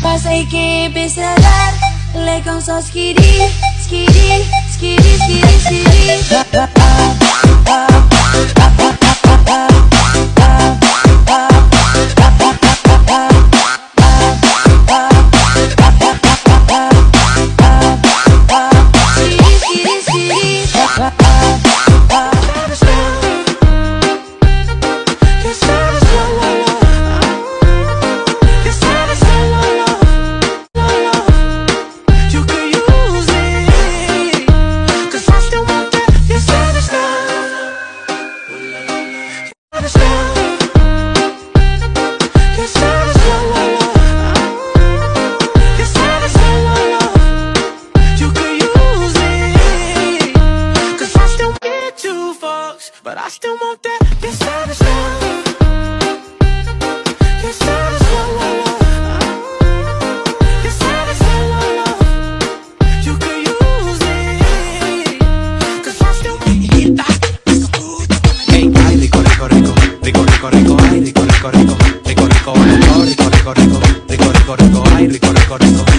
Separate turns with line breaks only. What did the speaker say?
Passei que empecé a dar, legal só skiri, skiri, skiri, skiri, skiri.
But I still want that. Your savage love. Your savage love. Your savage love. You could use it. 'Cause I still want it.
Hey, ay, rico, rico, rico. Rico, rico, rico, ay, rico, rico, rico. Rico, rico, rico, rico, rico, rico. Rico, rico, rico, ay, rico, rico, rico.